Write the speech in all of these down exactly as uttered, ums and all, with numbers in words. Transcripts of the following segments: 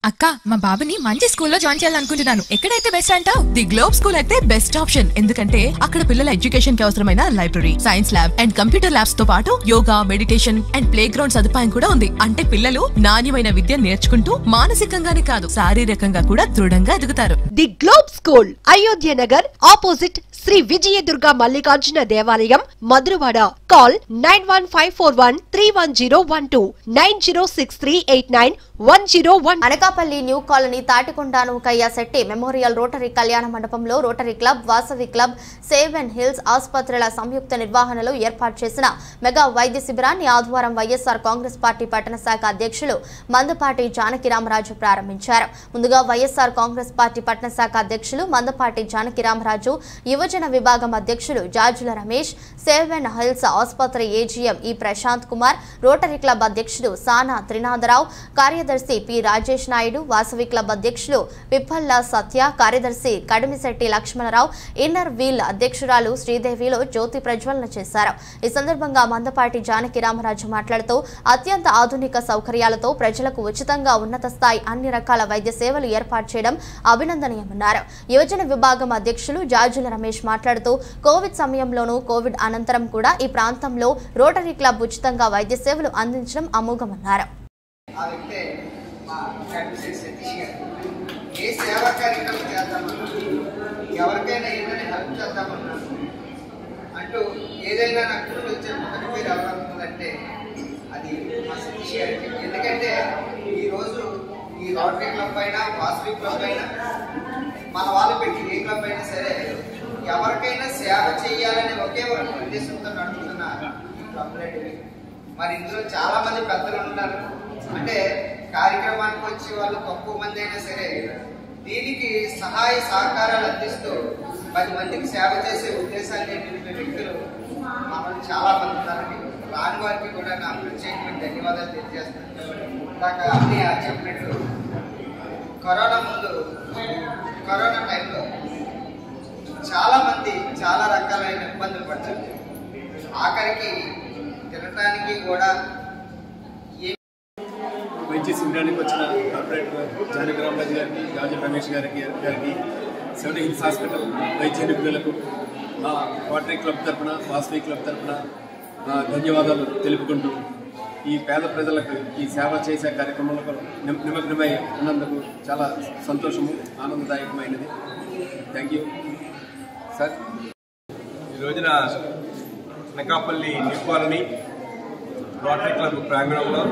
అక్క మా బాబుని మంచి స్కూల్లో జాయిన్ చేయాలనుకుంటున్నాను. ఎక్కడైతే బెస్ట్ అంటావు? ది గ్లోబ్ స్కూల్ అయితే బెస్ట్ ఆప్షన్. ఎందుకంటే అక్కడ పిల్లల ఎడ్యుకేషన్ కి అవసరమైన library, science lab and computer labs తో పాటు yoga, meditation and playground సదుపాయం కూడా ఉంది. అంటే పిల్లలు నాణ్యమైన విద్య నేర్చుకుంటూ మానసికంగానే కాదు శారీరకంగా కూడా దృఢంగా ఎదుగుతారు. The globe school Ayodhya Nagar opposite Sri Vijayadurga Mallikarjuna దేవాలయం, Madhurawada. Call nine one five four one three one zero one two nine zero six three eight nine one zero one. Anakapalli new colony Tatikonda Nookaiah Shetty memorial rotary కళ్యాణ మండపంలో rotary club, Vasavi club, Seven Hills ఆసుపత్రుల సంయుక్త నిర్వహణలో ఏర్పాటు చేసిన mega వైద్య శిబిరాన్ని ఆదివారం వైఎస్ఆర్ కాంగ్రెస్ పార్టీ పట్టణ శాఖ అధ్యక్షులు మందపాటి జానకిరామరాజు ప్రారంభించారు. ముందుగా వైఎస్ఆర్ కాంగ్రెస్ పార్టీ పట్టణ శాఖ అధ్యక్షులు మందపాటి జానకిరామరాజు, యువజన విభాగం అధ్యక్షులు Jajula Ramesh, Seven Hills ఆసుపత్రి AGM E Prashant Kumar, rotary club అధ్యక్షుడు సానా త్రినాథరావు, కార్యదర్శి పి రాజేష్ నాయుడు, వాసవి క్లబ్ అధ్యక్షులు పిప్పల్ల సత్య, కార్యదర్శి కడిమిశెట్టి లక్ష్మణరావు, ఇన్నర్ వీల్ అధ్యక్షురాలు శ్రీదేవిలో జ్యోతి ప్రజ్వలన చేశారు. ఈ సందర్భంగా మందపాటి జానకిరామరాజు మాట్లాడుతూ అత్యంత ఆధునిక సౌకర్యాలతో ప్రజలకు ఉచితంగా ఉన్నత స్థాయి అన్ని రకాల వైద్య సేవలు ఏర్పాటు చేయడం అభినందనీయమన్నారు. యువజన విభాగం అధ్యక్షులు జాజుల రమేష్ మాట్లాడుతూ కోవిడ్ సమయంలోనూ కోవిడ్ అనంతరం కూడా ఈ ప్రాంతంలో రోటరీ క్లబ్ ఉచితంగా వైద్య సేవలు అందించడం అమోఘమన్నారు. ఎవరికైనా ఏదైనా హెల్ప్ చేద్దామన్నా అంటూ ఏదైనా నాకు వచ్చే మొదటి పేరు ఎవరవుతుందంటే అది మా సతీష్ గారికి. ఎందుకంటే ఈరోజు ఈ రోటరీ క్లబ్ అయినా, వాసవి క్లబ్ అయినా, మన వాళ్ళు పెట్టి ఏ క్లబ్ అయినా సరే ఎవరికైనా సేవ చేయాలనే ఒకే ఒక ఉద్దేశంతో నడుపుతున్న ఈ క్లబ్ లాంటివి. మరి ఇందులో చాలా మంది పెద్దలు ఉన్నారు. అంటే కార్యక్రమానికి వచ్చే వాళ్ళు తక్కువ మంది అయినా సరే దీనికి సహాయ సహకారాలు అందిస్తూ పది మందికి సేవ చేసే ఉద్దేశాన్ని నిలిపే వ్యక్తులు మనల్ని చాలా మంది ఉన్నారని, రాని వారికి కూడా నా ప్రత్యేకమైన ధన్యవాదాలు తెలియజేస్తున్నాను. ఇందాక అన్నీ చెప్పినట్టు కరోనా ముందు, కరోనా టైంలో చాలా మంది చాలా రకాలైన ఇబ్బందులు పడతారు. ఆఖరికి తినడానికి కూడా వైద్య శిబిరానికి వచ్చిన కార్పొరేటర్ జానకిరామరాజు గారికి, రాజు రమేష్ గారికి గారికి సెవెన్ హిల్స్ హాస్పిటల్ వైద్య నిపుణులకు రోటరీ క్లబ్ తరఫున, వాసవి క్లబ్ తరఫున ధన్యవాదాలు తెలుపుకుంటూ ఈ పేద ప్రజలకు ఈ సేవ చేసే కార్యక్రమంలో నిమగ్నమై ఉన్నందుకు చాలా సంతోషము, ఆనందదాయకమైనది. Thank you sir. ఈ రోజున Anakapalli new colony rotary club ప్రాంగణంలో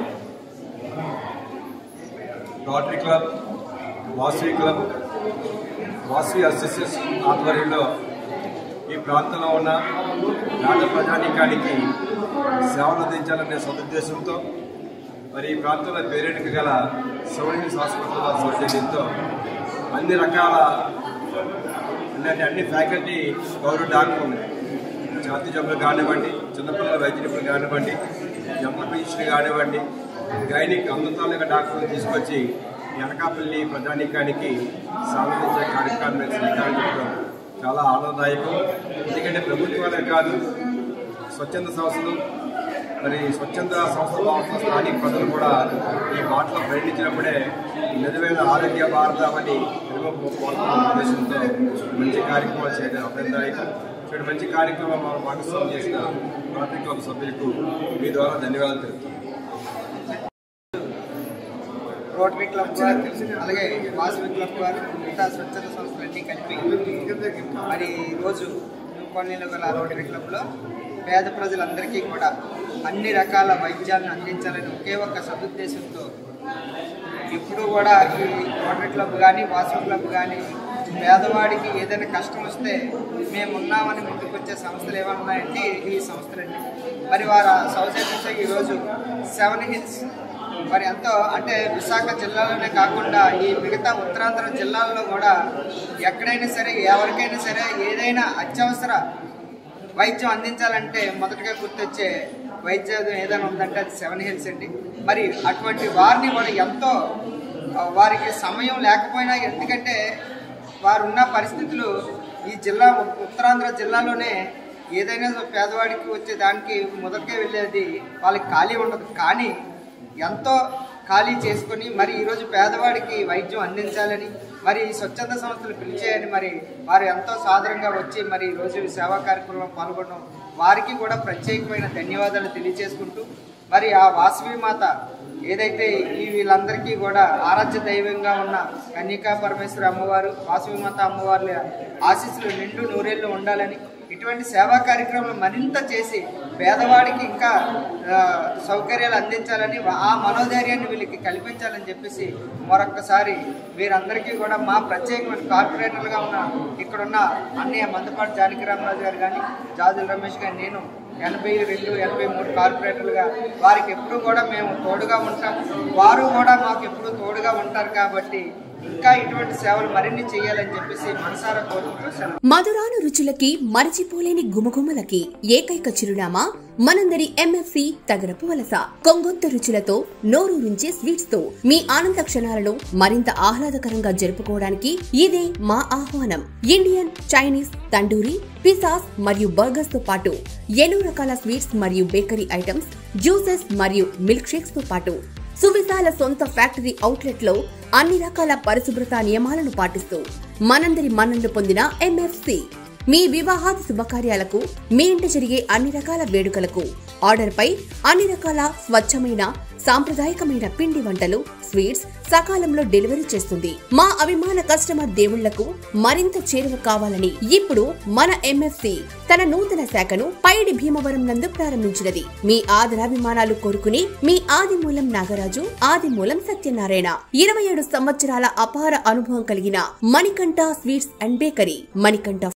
rotary club, Vasavi club, Vasavi association ఆధ్వర్యంలో ఈ ప్రాంతంలో ఉన్న పేద ప్రజానీకానికి సేవలు అందించాలనే సదుద్దేశంతో మరి ఈ ప్రాంతంలో పేరెంట్కి గల సెవెన్ హిల్స్ హాస్పిటల్ సౌజన్యంతో అన్ని రకాల అంటే అన్ని ఫ్యాకల్టీ గౌరవ డాక్టర్లు, ఛాతీ జబ్బులు కానివ్వండి, చిన్నపిల్లల వైద్య నిపుణులు కానివ్వండి, ఎంపీహెచ్డీ కానివ్వండి, గైనిక్ అమృతాలుగా డాక్టర్లు తీసుకొచ్చి అనకాపల్లి ప్రజానీకానికి సాధించే కార్యక్రమం శ్రీకారం చుట్టడం చాలా ఆనందదాయకం. ఎందుకంటే ప్రభుత్వాలే కాదు, స్వచ్ఛంద సంస్థలు, మరి స్వచ్ఛంద సంస్థల స్థానిక ప్రజలు కూడా ఈ బాటలో ప్రయాణించినప్పుడే నిజమైన ఆరోగ్య భారతమని ఉద్దేశంతో మంచి కార్యక్రమాలు చేయడం అభినందనదాయకం. ఇటువంటి మంచి కార్యక్రమం మనం భాగస్వామ్యం చేసిన రోటరీ క్లబ్ సభ్యులకు మీ ద్వారా ధన్యవాదాలు తెలుపుతున్నాం. రోటరీ క్లబ్ వారు, అలాగే వాసవి క్లబ్ వారు, మిగతా స్వచ్ఛంద సంస్థలన్నీ కలిపి మరి ఈరోజు కొన్నిలో గల రోటరీ క్లబ్లో పేద ప్రజలందరికీ కూడా అన్ని రకాల వైద్యాలను అందించాలని ఒకే ఒక్క సదుద్దేశంతో ఇప్పుడు కూడా ఈ రోటరీ క్లబ్ కానీ, వాసవి క్లబ్ కానీ పేదవాడికి ఏదైనా కష్టం వస్తే మేమున్నామని ముందుకు వచ్చే సంస్థలు ఏమైనా ఉన్నాయంటే ఈ సంస్థలండి. మరి వారు సౌజన్యంతో ఈరోజు సెవెన్ హిల్స్ మరి ఎంతో అంటే విశాఖ జిల్లాలోనే కాకుండా ఈ మిగతా ఉత్తరాంధ్ర జిల్లాల్లో కూడా ఎక్కడైనా సరే ఎవరికైనా సరే ఏదైనా అత్యవసర వైద్యం అందించాలంటే మొదటగా గుర్తొచ్చే వైద్యం ఏదైనా ఉందంటే అది సెవెన్ హిల్స్ అండి. మరి అటువంటి వారిని కూడా ఎంతో వారికి సమయం లేకపోయినా, ఎందుకంటే వారు ఉన్న పరిస్థితులు ఈ జిల్లా ఉత్తరాంధ్ర జిల్లాలోనే ఏదైనా పేదవాడికి వచ్చే దానికి మొదటికే వెళ్ళేది వాళ్ళకి ఖాళీ ఉండదు. కానీ ఎంతో ఖాళీ చేసుకుని మరి ఈరోజు పేదవాడికి వైద్యం అందించాలని మరి ఈ స్వచ్ఛంద సంస్థలు పిలిచేయని మరి వారు ఎంతో సాదరంగా వచ్చి మరి ఈరోజు సేవా కార్యక్రమంలో పాల్గొనడం వారికి కూడా ప్రత్యేకమైన ధన్యవాదాలు తెలియజేసుకుంటూ మరి ఆ వాసవి మాత ఏదైతే ఈ వీళ్ళందరికీ కూడా ఆరాధ్య దైవంగా ఉన్న కన్యకా పరమేశ్వరి అమ్మవారు వాసవి మాత అమ్మవార్ల ఆశీస్సులు నిండు నూరేళ్లు ఉండాలని ఇటువంటి సేవా కార్యక్రమాలు మరింత చేసి పేదవాడికి ఇంకా సౌకర్యాలు అందించాలని ఆ మనోధైర్యాన్ని వీళ్ళకి కల్పించాలని చెప్పేసి మరొక్కసారి వీరందరికీ కూడా మా ప్రత్యేకమైన కార్పొరేటర్లుగా ఉన్న ఇక్కడున్న అన్నయ్య మందపాటి జానకిరామరాజు గారు కానీ జాజుల రమేష్ గారు నేను ఎనభై రెండు ఎనభై మూడు కార్పొరేటర్లుగా వారికి ఎప్పుడు కూడా మేము తోడుగా ఉంటాం వారు కూడా మాకు ఎప్పుడు తోడుగా ఉంటారు కాబట్టి ఇంకా ఇటువంటి సేవలు మరిన్ని చేయాలని చెప్పేసి మనసారా కోరుకుంటూ మధురాను రుచులకి మరచిపోలేని గుమగుమలకి ఏకైక చిరునామా మనందరి ఎంఎఫ్సి తగరపు వలస కొంగొత్త రుచులతో నోరూరించే స్వీట్స్ తో మీ ఆనంద క్షణాలను మరింత ఆహ్లాదకరంగా జరుపుకోవడానికి ఇదే మా ఆహ్వానం. ఇండియన్, చైనీస్, తండూరి, పిజ్జాస్ మరియు బర్గర్స్ తో పాటు ఎన్నో రకాల స్వీట్స్ మరియు బేకరీ ఐటమ్స్, జ్యూసెస్ మరియు మిల్క్ షేక్స్ తో పాటు సువిశాల సొంత ఫ్యాక్టరీ అవుట్లెట్ లో అన్ని రకాల పరిశుభ్రత నియమాలను పాటిస్తూ మనందరి మన్ననలు పొందిన ఎంఎఫ్సి మీ వివాహాది శుభకార్యాలకు, మీ ఇంట జరిగే అన్ని రకాల వేడుకలకు ఆర్డర్ పై అన్ని రకాల స్వచ్ఛమైన సాంప్రదాయకమైన పిండి వంటలు, స్వీట్స్ సకాలంలో డెలివరీ చేస్తుంది. మా అభిమాన కస్టమర్ దేవుళ్లకు మరింత చేరువ కావాలని ఇప్పుడు మన ఎంఎఫ్సి తన నూతన శాఖను పైడి భీమవరం నందు ప్రారంభించినది. మీ ఆదరాభిమానాలు కోరుకుని మీ ఆదిమూలం నాగరాజు, ఆదిమూలం సత్యనారాయణ ఇరవై ఏడు సంవత్సరాల అపార అనుభవం కలిగిన Manikanta sweets and bakery, Manikanta